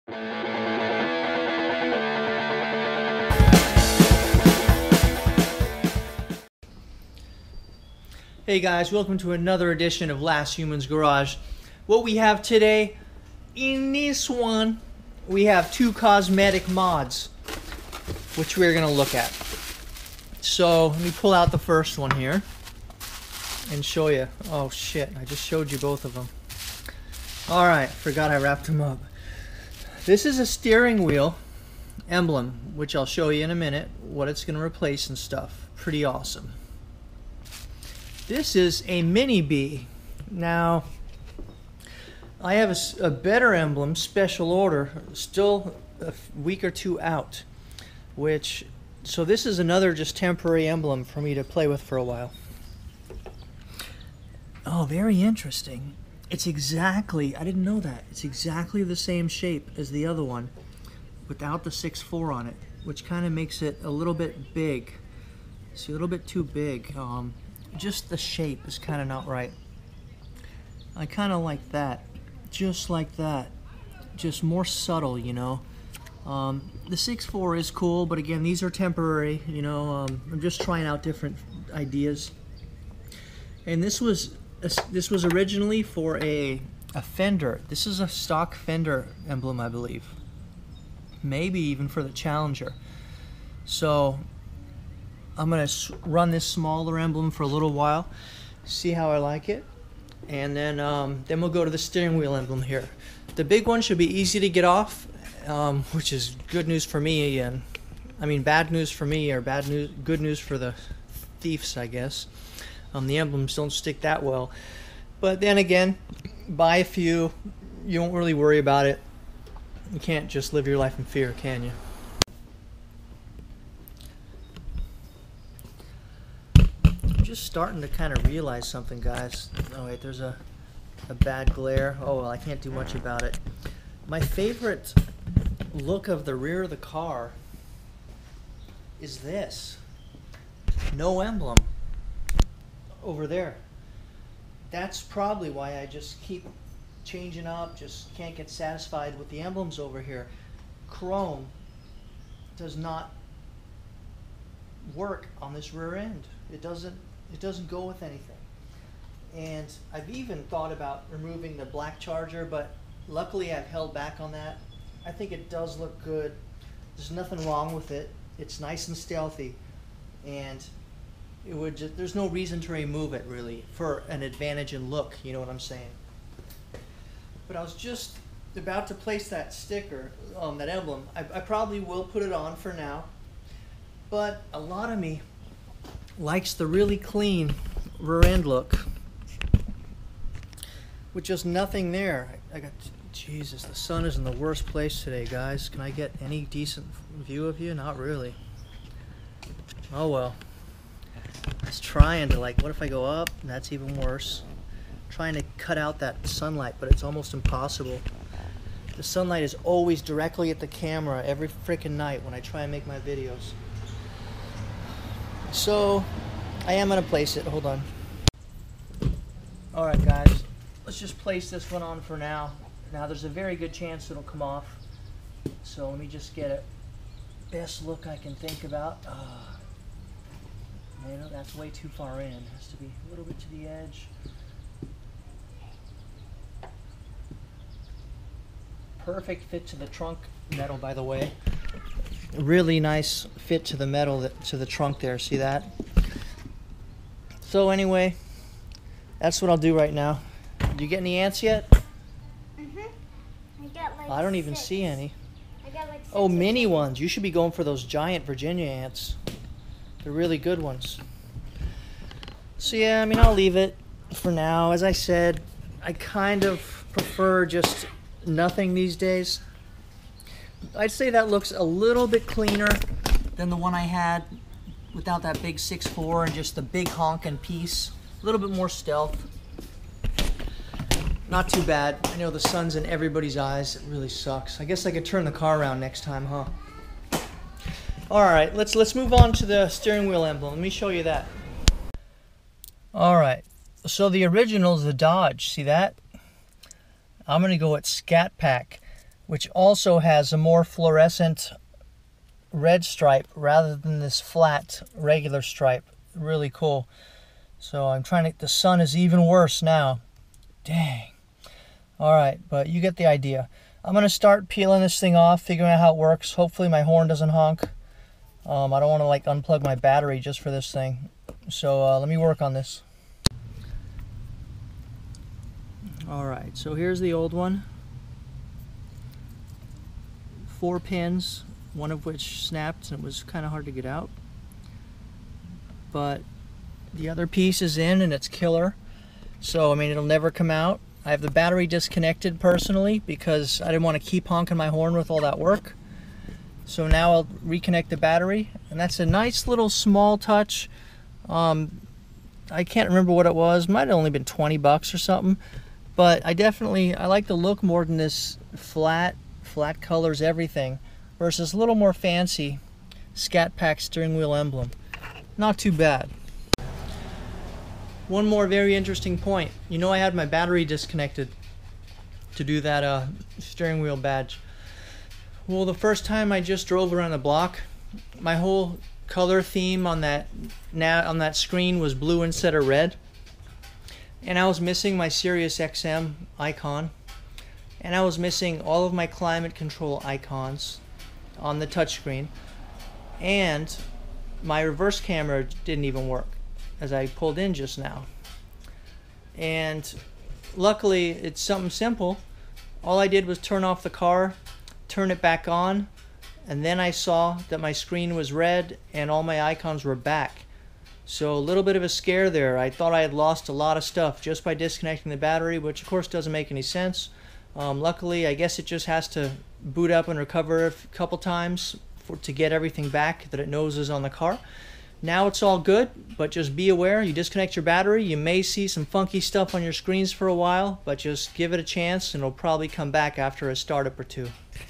Hey guys, welcome to another edition of Last Human's Garage. What we have today, in this one, we have two cosmetic mods, which we're going to look at. So, let me pull out the first one here and show you. Oh shit, I just showed you both of them. Alright, forgot I wrapped them up. This is a steering wheel emblem, which I'll show you in a minute, what it's going to replace and stuff. Pretty awesome. This is a Mini Bee. Now, I have a better emblem, special order, still a week or two out. So this is another just temporary emblem for me to play with for a while. Oh, very interesting. It's exactly, I didn't know that. It's exactly the same shape as the other one, without the 6.4 on it, which kind of makes it a little bit big. See, a little bit too big. Just the shape is kind of not right. I kind of like that, just like that, just more subtle, you know. The 6.4 is cool, but again, these are temporary, you know. I'm just trying out different ideas. And this was originally for a Fender. This is a stock Fender emblem, I believe. Maybe even for the Challenger. So I'm going to run this smaller emblem for a little while, see how I like it, and then we'll go to the steering wheel emblem here. The big one should be easy to get off, which is good news for me, and I mean bad news for me, or good news for the thieves, I guess. The emblems don't stick that well, but then again, buy a few, you won't really worry about it. You can't just live your life in fear, can you? Just starting to kind of realize something, guys. Oh wait, there's a bad glare. Oh well, I can't do much about it. My favorite look of the rear of the car is this. No emblem over there. That's probably why I just keep changing up, just can't get satisfied with the emblems over here. Chrome does not work on this rear end. It doesn't go with anything. And I've even thought about removing the black Charger, but luckily I've held back on that. I think it does look good. There's nothing wrong with it. It's nice and stealthy, and there's no reason to remove it really for an advantage in look, you know what I'm saying? But I was just about to place that sticker on that emblem. I probably will put it on for now, but a lot of me likes the really clean rear end look with just nothing there. Jesus, the sun is in the worst place today, guys. Can I get any decent view of you? Not really. Oh well. I was trying to, like, what if I go up? That's even worse. Trying to cut out that sunlight, but it's almost impossible. The sunlight is always directly at the camera every freaking night when I try and make my videos. So, I am going to place it. Hold on. Alright guys, let's just place this one on for now. Now there's a very good chance it'll come off. So let me just get a best look I can think about. Man, that's way too far in. It has to be a little bit to the edge. Perfect fit to the trunk metal, by the way. Really nice fit to the metal, to the trunk there. See that? So anyway, that's what I'll do right now. Did you get any ants yet? I got like I don't even 6. see any. I got like 6. Oh, mini ones. You should be going for those giant Virginia ants. They're really good ones. So yeah, I mean, I'll leave it for now. As I said, I kind of prefer just nothing these days. I'd say that looks a little bit cleaner than the one I had without that big 6.4 and just the big honking piece. A little bit more stealth. Not too bad. I know the sun's in everybody's eyes. It really sucks. I guess I could turn the car around next time, huh? Alright, let's move on to the steering wheel emblem. Let me show you that. Alright, so the original is the Dodge. See that? I'm going to go with Scat Pack. which also has a more fluorescent red stripe rather than this flat regular stripe. Really cool. So I'm trying to, the sun is even worse now. Dang. Alright, but you get the idea. I'm going to start peeling this thing off, figuring out how it works. Hopefully my horn doesn't honk. I don't want to like unplug my battery just for this thing. So let me work on this. Alright, so here's the old one. 4 pins, one of which snapped and it was kind of hard to get out. But the other piece is in and it's killer. So I mean, it'll never come out. I have the battery disconnected personally because I didn't want to keep honking my horn with all that work. So now I'll reconnect the battery, and that's a nice little small touch. I can't remember what it was. Might have only been 20 bucks or something. But I like the look more than this flat colors everything versus a little more fancy Scat Pack steering wheel emblem. Not too bad. One more very interesting point. You know, I had my battery disconnected to do that steering wheel badge. Well, the first time I just drove around the block, my whole color theme on that screen was blue instead of red. And I was missing my Sirius XM icon. And I was missing all of my climate control icons on the touchscreen. And my reverse camera didn't even work as I pulled in just now. And luckily it's something simple. All I did was turn off the car, turn it back on, and then I saw that my screen was red and all my icons were back. So a little bit of a scare there. I thought I had lost a lot of stuff just by disconnecting the battery, which of course doesn't make any sense. Luckily, I guess it just has to boot up and recover a couple times to get everything back that it knows is on the car. Now it's all good, but just be aware, you disconnect your battery, you may see some funky stuff on your screens for a while, but just give it a chance and it'll probably come back after a startup or two.